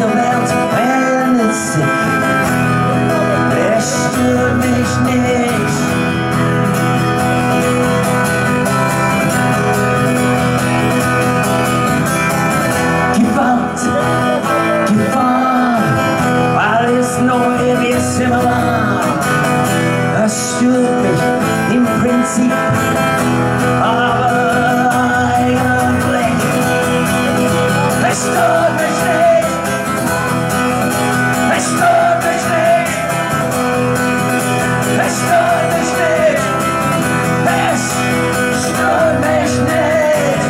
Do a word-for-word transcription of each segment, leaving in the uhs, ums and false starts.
dieser Welt wendet sich. Es stört mich nicht. Gewalt, Gefahr, alles neu, wie es immer war. Das stört mich im Prinzip, aber eigentlich, es stört mich nicht, es stört mich nicht, es stört mich nicht, es stört mich nicht.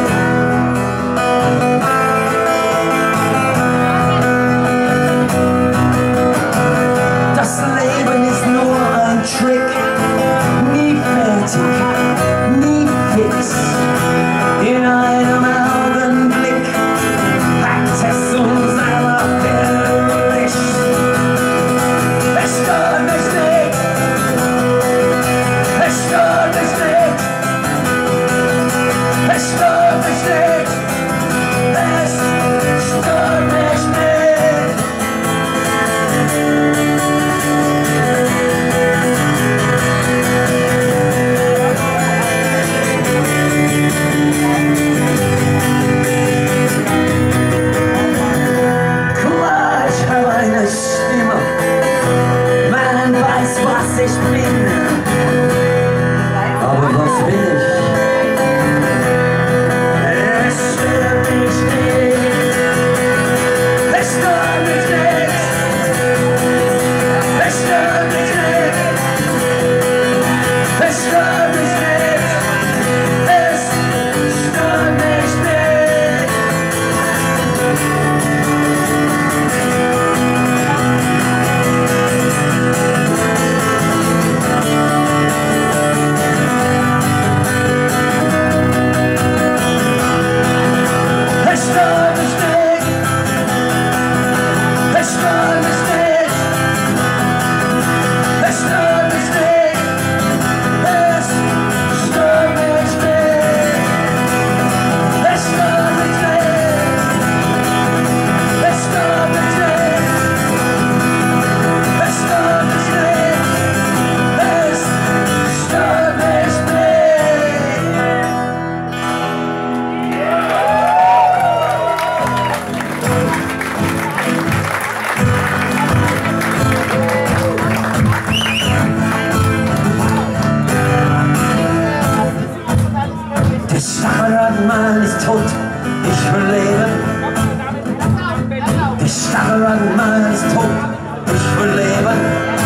Das Leben ist nur ein Trick, nie fertig, nie fix. In einem Augenblick packt es uns alle erwischt. Es stört mich nicht, es stört mich nicht, es stört mich nicht, es stört mich nicht. Ich bin, aber was bin ich? Es stört mich nicht, es stört mich nicht, es stört mich nicht, es stört mich nicht, es stört mich nicht. Der Stacheldrahtmann ist tot, ich will leben. Der Stacheldrahtmann ist tot, ich will leben.